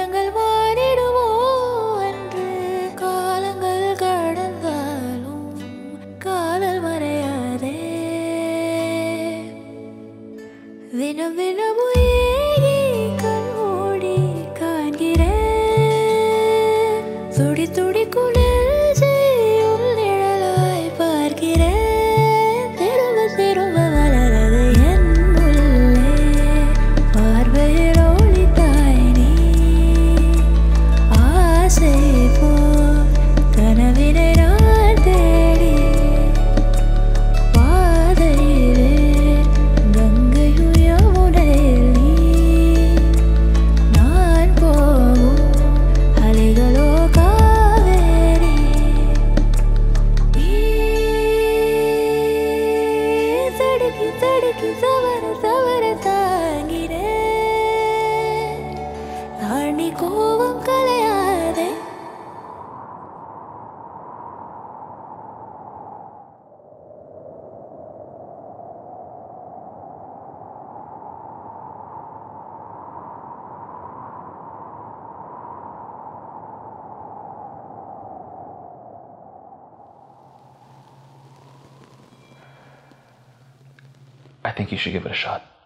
நாங்கள் மாறிடுவோம் என்று காலங்கள் கடந்தாலும் காதல் மறையாதே தினம் தினமும் ஏகி கண் மூடி காண்கிறேன் துடி துடி குளிர்ச்சி உள் நிழலாய் பார்க்கிறேன் திரும்ப திரும்ப வளரது என் உள்ளே பார்வையில் ஒளித்தாய் நீ ஆசை போ கனவினை நான் தேடி பாதையிலே கங்கையும் யமுனையில் நீ நான் போகும் அலைகளோ காவேரி நீ தடுக்கி தடுக்கி தவற தவற தாங்கினேன் தாண்டி கோபம் கலையாதே I think you should give it a shot.